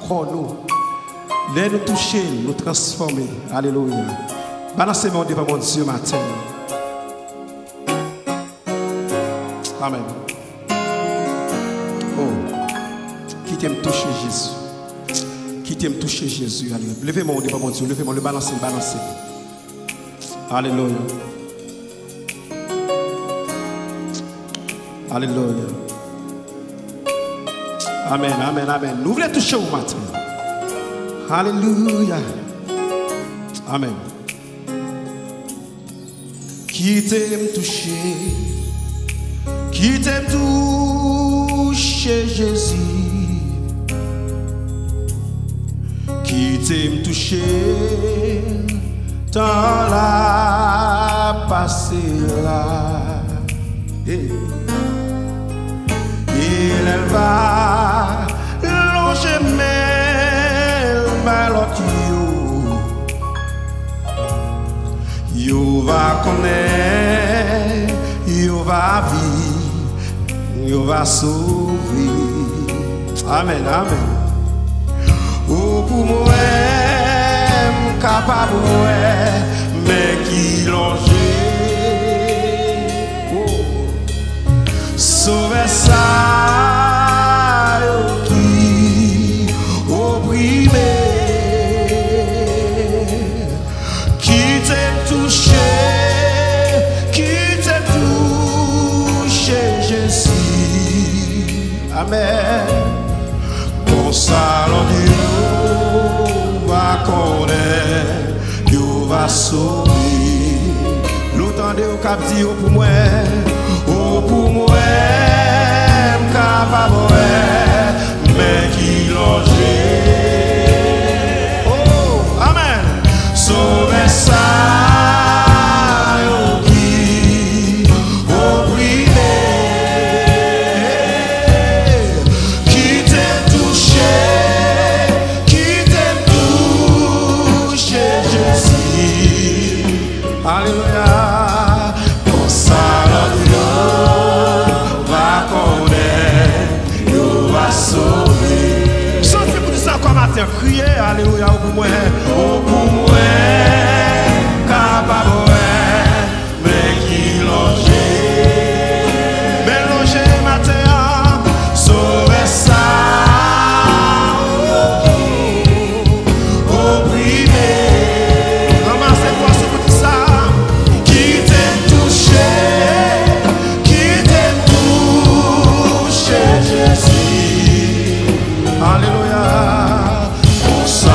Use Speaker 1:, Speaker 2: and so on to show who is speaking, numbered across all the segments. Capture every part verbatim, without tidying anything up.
Speaker 1: corps nous. Les nous toucher, nous transformer. Alléluia. Balancez mon devant mon Dieu matin. Amen. Oh, qui t'aime toucher Jésus. Qui t'aime toucher Jésus. Alléluia. Levez-moi devant mon Dieu. Levez-moi, le balancer, balancer. Alléluia. Alléluia. Amen, amen, amen. Nous voulons toucher au matin. Alléluia. Amen. Qui t'aime toucher, qui t'aime toucher Jésus, qui t'aime toucher dans la passé là. Et elle va longer mais l'autre yo va connaître, yo va vivre, yo va sauver. Amen, amen. Oh pour moi, capable mais qui longe. Oh, sauver ça qui opprimé. Amen. Pour ça, l'on va connaître, Dieu va sauver. L'autant de cap dit pour moi, oh pour moi, capable, mais qui longe. Oh, amen. Sauver ça. Alléluia, pour ça l'on va connaître, Dieu va sauver. Chantez pour ça comme matin, criez, alléluia, pour moi, oh pour moi, capable, mais qui longe, mais longe matin, sauver ça. Alléluia, pour ça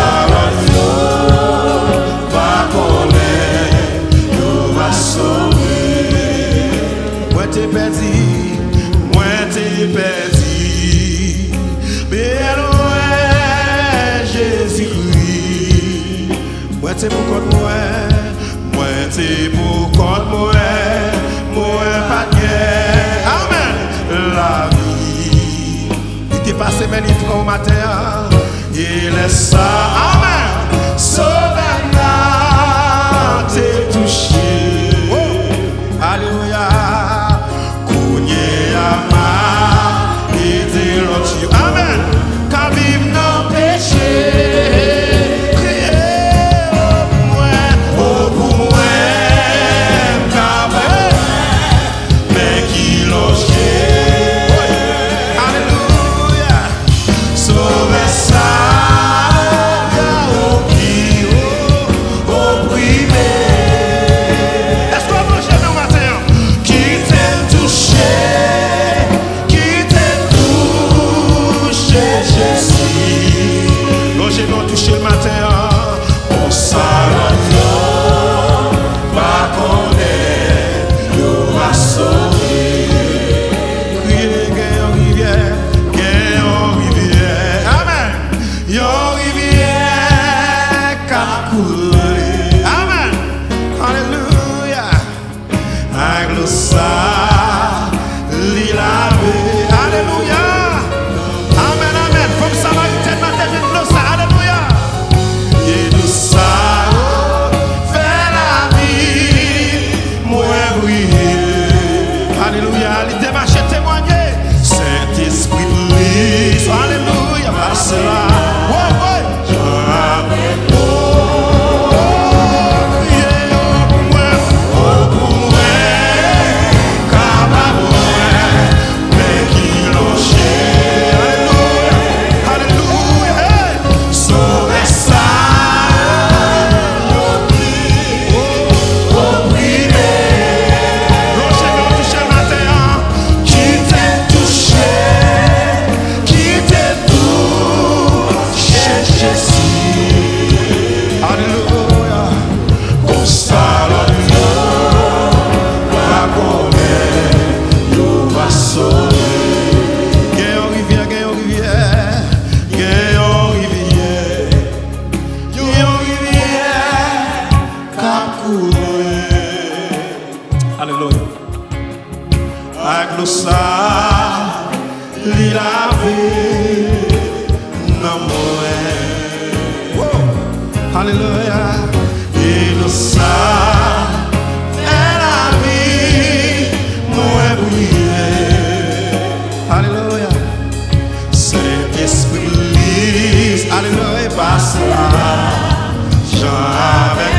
Speaker 1: l'on va connaître, Dieu va sauver. Moi t'es perdu, moi t'es perdu, mais loin Jésus-Christ. Moi t'es pour contre moi, moi t'es pour contre moi, moi pas de guerre. Amen. La vie. T'es passé mes livres au matin et laisse ça, amen. Sauvez-moi, t'es touché. Oh, alléluia. Kounye ama et t'es l'autre. Amen. Quand vive nos péchés. Sauve amour. Alléluia. Et nous ça, elle a mis moi briller. Alléluia. Saint-Esprit lise. Alléluia. Passe là. Jean avec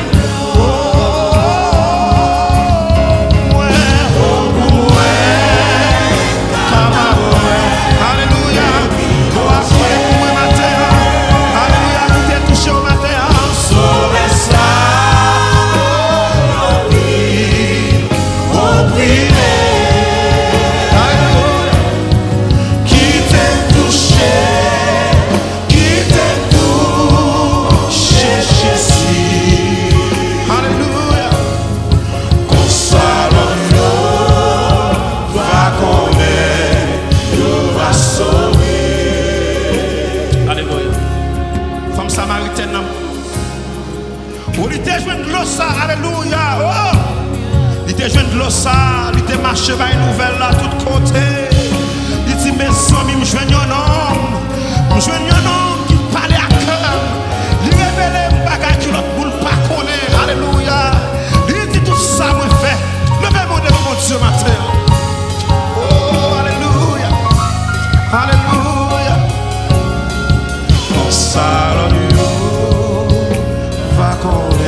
Speaker 1: alléluia, oh! Il était jeune de l'eau ça, il était marché par une nouvelle là, tout côté. Il dit, mes amis, je viens un homme, je viens un homme qui parlait à cœur. Il révélait un bagage qui l'autre boule pas connaît, alléluia. Il dit tout ça, moi fait. Levez-moi devant mon Dieu matin. Oh, alléluia, alléluia. Mon salut va connaître.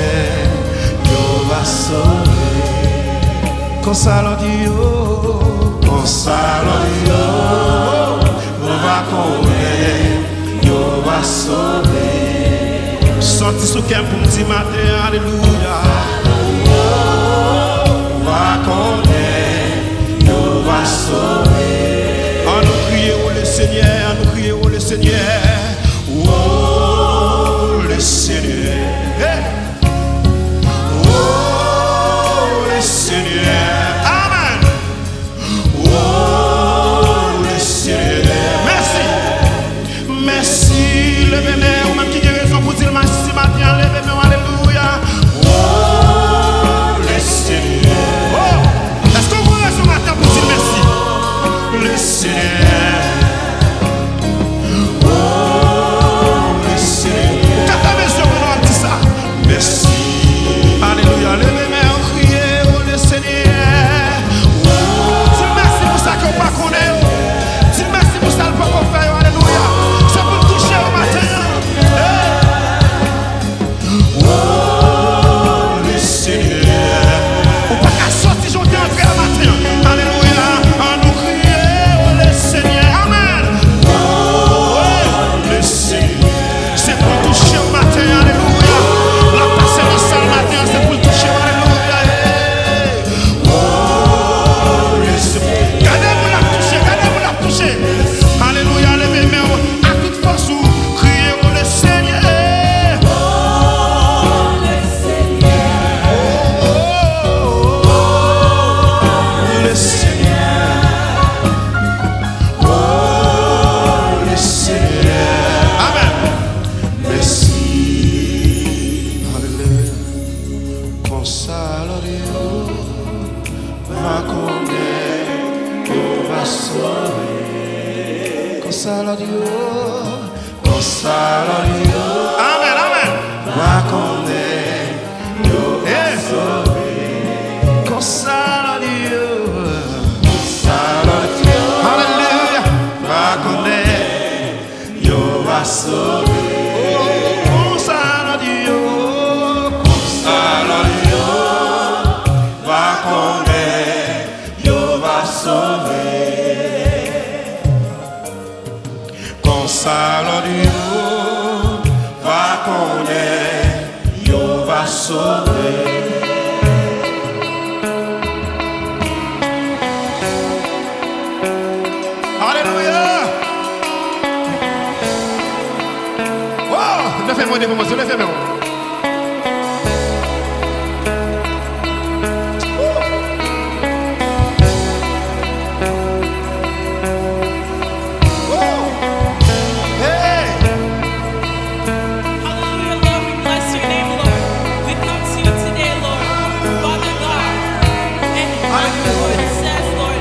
Speaker 1: Consalo Dio, consalo Dio, va correr, yo va sauver. Sorti sous camp pour me dire matin, alléluia. Va correr, yo va sauver. On nous crie oh le Seigneur, on nous crie oh le Seigneur, oh le Seigneur. Hey. Seigneur, amen. Oh, le Seigneur, merci, merci. Levez-moi, ou même qui a raison pour dire merci matin, levez-moi, alléluia. Oh, le Seigneur. Oh, est-ce qu'on vous raison matin pour dire merci? Le Seigneur. Oh, le Seigneur. Quand ta maison, on dit ça. Merci, alléluia. Levez-moi. Consalo Dio, consalo Dio. Amen, amen. Va con Dio, consalo Dio, consalo Dio. Alléluia. Va con Dio, va sauver. Consalo Dio, consalo Dio. Va con Dio, va sauver. Consalo Dio, va con Dio, va sauver. Alléluia. Oh, levez-moi, levez-moi, levez-moi.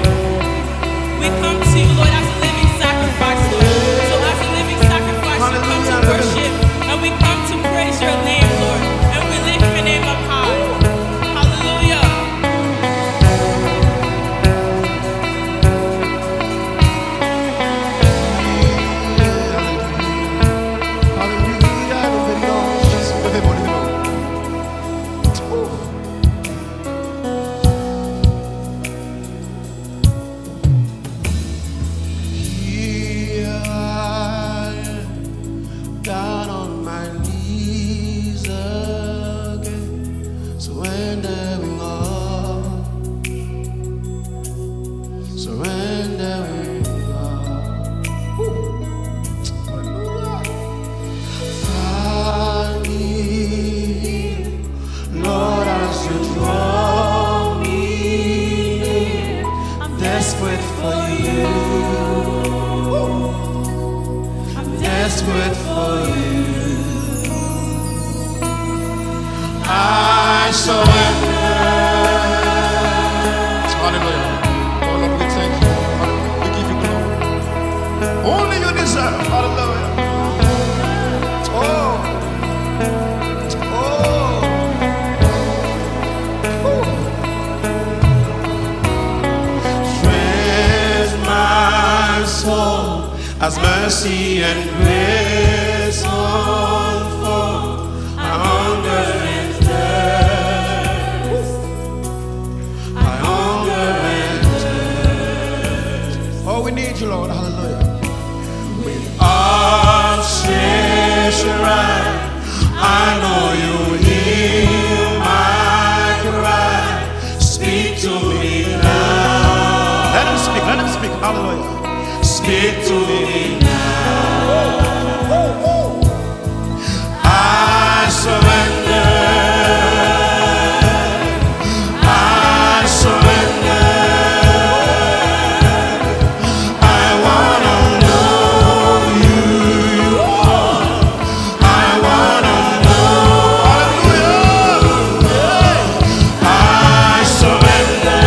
Speaker 2: We come to you, Lord, as a living sacrifice, Lord. So as a living sacrifice, we come for you. I surrender.
Speaker 1: Hallelujah. Oh Lord, we thank you. We give you glory. Only you deserve. Hallelujah. Oh. Oh. Oh.
Speaker 2: Friends, my soul, as mercy and grace unfold, I hunger and thirst. I hunger and thirst.
Speaker 1: Oh, we need you, Lord. Hallelujah.
Speaker 2: With outstretched right, I know you hear my cry. Speak to me now.
Speaker 1: Let him speak. Let him speak. Hallelujah.
Speaker 2: Speak to me now. I surrender. I surrender. I wanna know you more. I wanna know you. I surrender.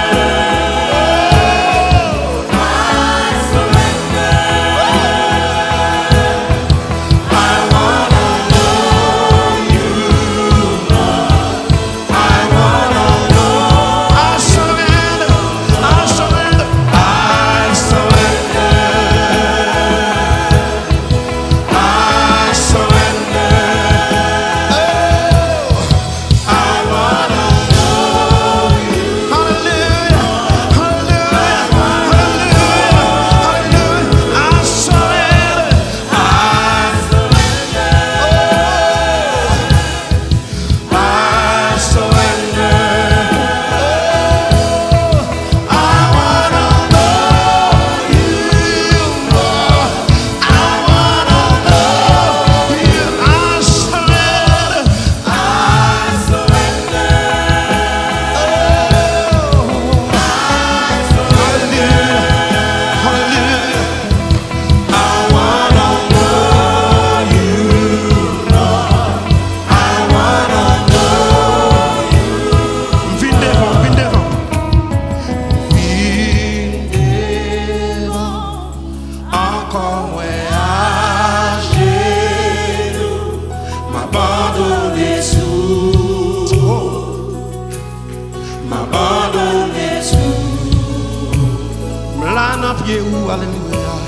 Speaker 1: Hallelujah.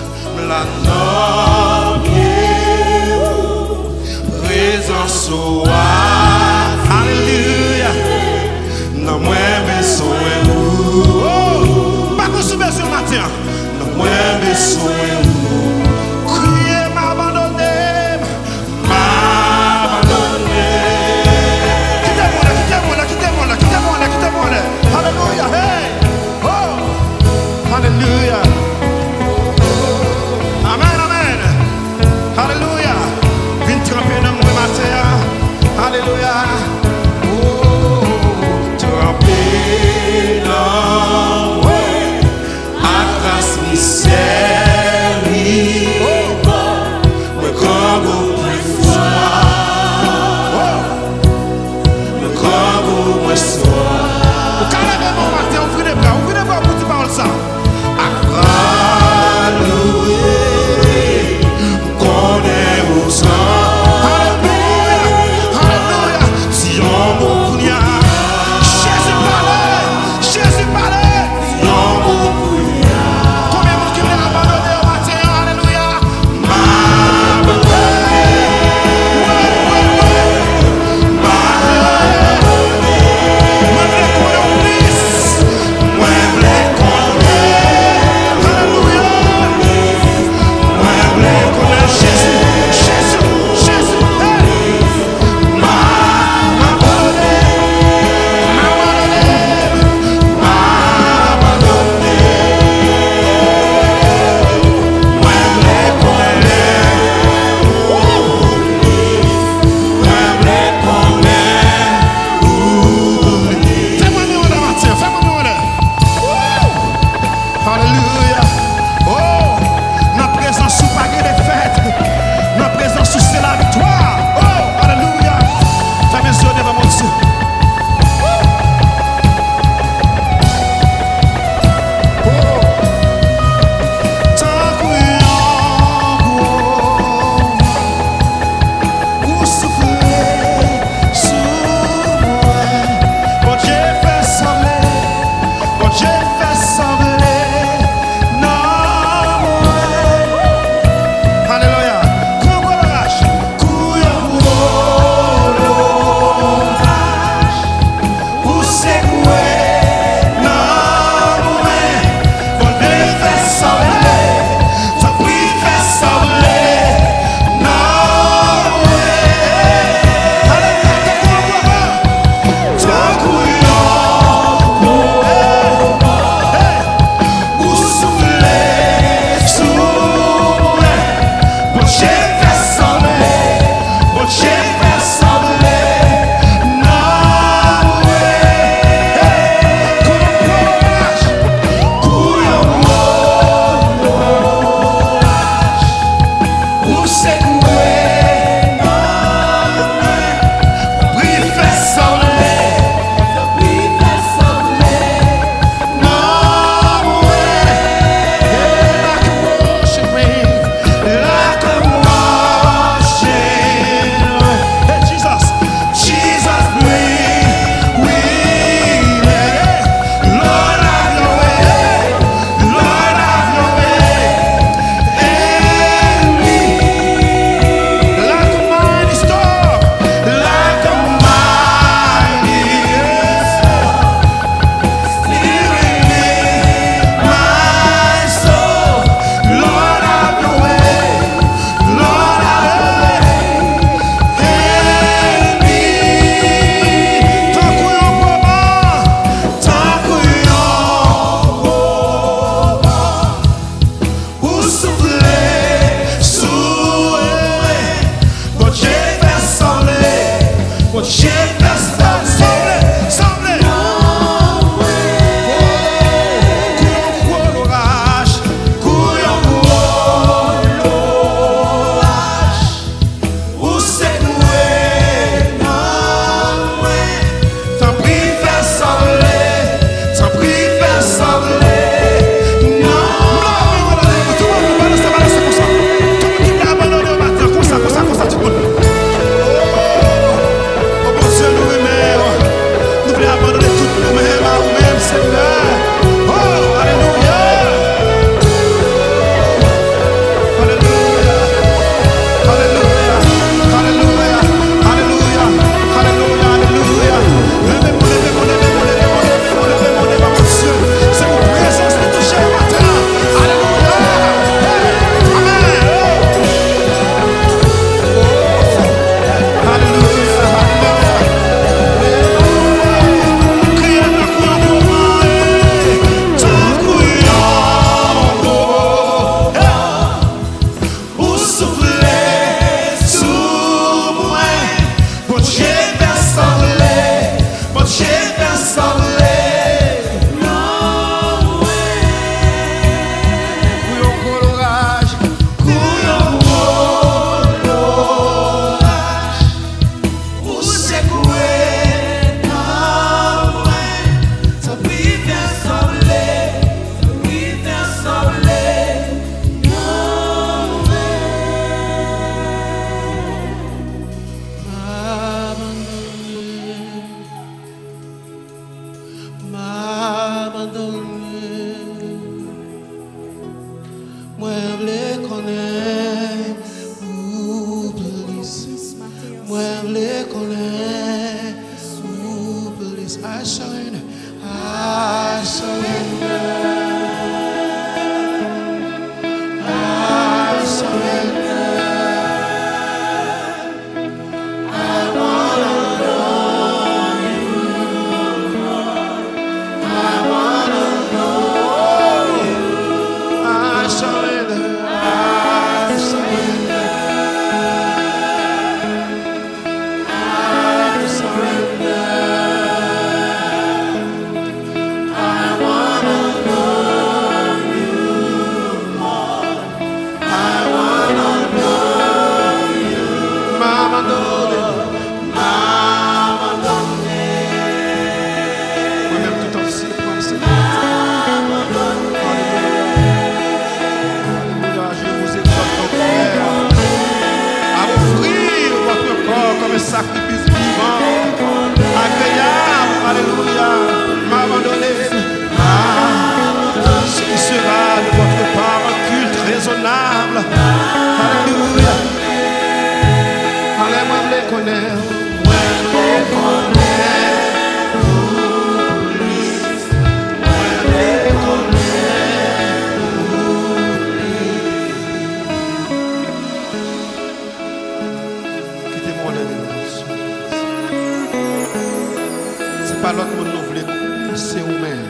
Speaker 2: Hallelujah. Não mueve soeu.
Speaker 1: Pas qu'on se met sur le matin.
Speaker 2: Não mueve soeu.
Speaker 1: Crier m'abandonner.
Speaker 2: M'abandonner.
Speaker 1: Quittez-moi là, quittez-moi là, quittez-moi là, quittez-moi là, quittez-moi là. Hallelujah. Hey. Oh. Hallelujah. Amen, amen. puissance, c'est la victoire. Oh, alléluia. Fais mes yeux devant mon Dieu. I surrender, I surrender, I surrender. I wanna know you, I wanna know you. I surrender, I surrender, I surrender. C'est pas l'autre monde nous voulons, c'est vous-même.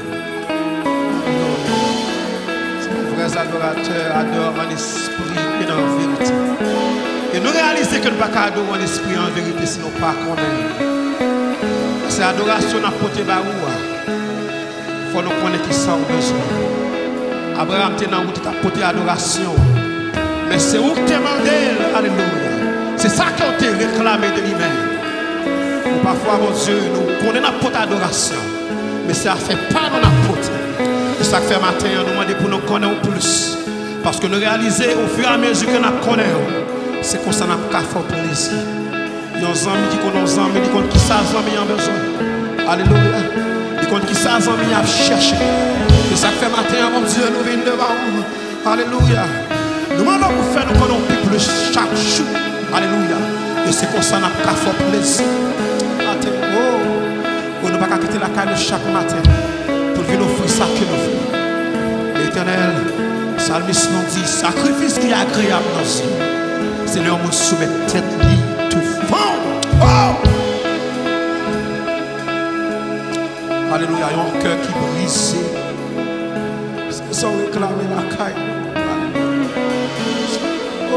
Speaker 1: Vrais adorateurs adorent en esprit et en vérité. Et nous réalisons que nous ne pouvons pas adorer en esprit et en vérité si nous ne pas connaître. C'est l'adoration n'a porté par où. Il faut nous connaître qui ça au besoin. Abraham était dans la route de porter l'adoration. Mais c'est où que tu demandé, alléluia. C'est ça qu'on t'a réclamé de lui-même. Parfois, mon Dieu, nous connaissons notre adoration. Mais ça ne fait pas dans notre porte. C'est ça que fait matin, nous demandons pour nous connaître plus. Parce que nous réalisons au fur et à mesure que nous connaissons, c'est comme ça que nous avons fait plaisir. Il y a des amis qui connaissent des amis, qui connaissent qui ça, les amis ont besoin. Alléluia. Ils connaissent qui ça, les amis ont cherché. C'est ça que fait matin, mon Dieu, nous venons devant vous. Alléluia. Nous demandons pour faire nous connaître plus chaque jour. Alléluia. Et c'est comme ça que nous avons fait plaisir. Oh, nous ne pouvons pas quitter la caille chaque matin pour venir offrir ça que nous faisons. L'Éternel, Psalmiste nous dit, sacrifice qui est agréable dans nos yeux. Seigneur, nous soumettons tête libre tout fond. Oh! Alléluia, il y a un cœur qui brise. C'est ça réclamer la caille. Oh!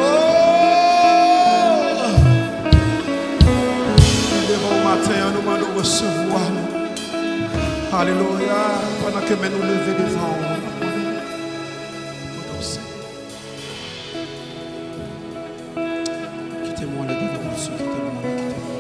Speaker 1: Devant le matin, nous demandons recevoir. Alléluia, pendant que nous nous levons devant vous. Quittez-moi le devant de ceux qui quittez-moi, quittez-moi.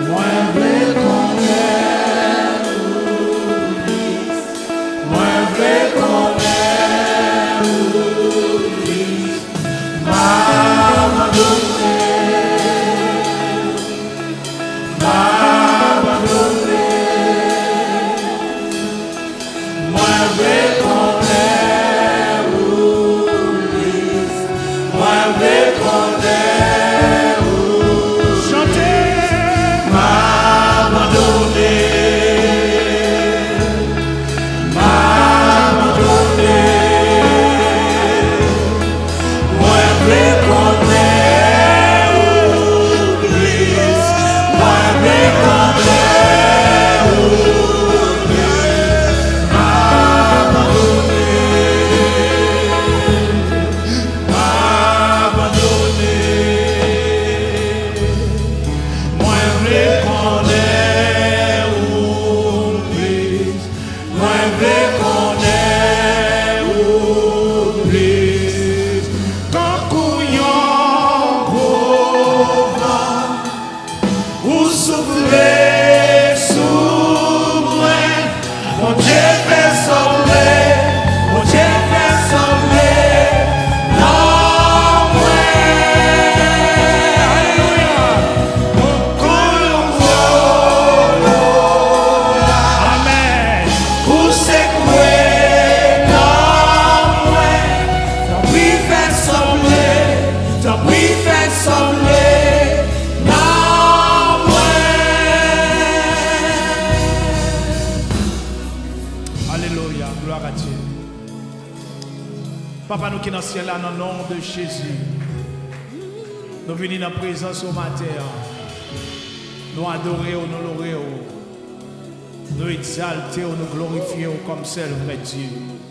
Speaker 1: Papa, nous qui sommes dans le ciel, dans le nom de Jésus, nous venons dans la présence au matin. Nous adorons, nous l'orons, nous exaltons, nous glorifions comme seul vrai Dieu.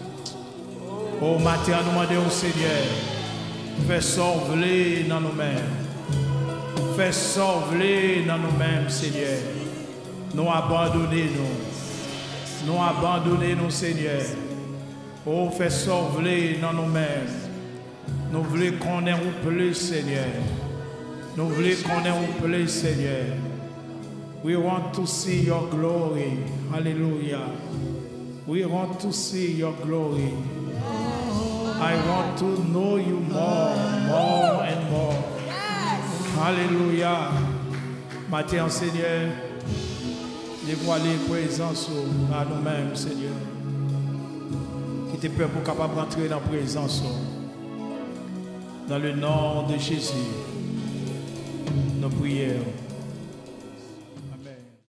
Speaker 1: Au matin, nous demandons au Seigneur, fais sauver dans nous-mêmes. Fais sauver dans nous-mêmes, Seigneur. Nous abandonnons, nous. Nous abandonnons, Seigneur. Oh, fais sauver dans nous-mêmes. Nous voulons qu'on ait un plus, Seigneur. Nous voulons qu'on ait un plus, Seigneur. We want to see your glory. Hallelujah. We want to see your glory. I want to know you more, more and more. Hallelujah. Matin, Seigneur, dévoiler présence à nous-mêmes, Seigneur. Qui te peur pour capable d'entrer dans la présence. Dans le nom de Jésus, nos prières.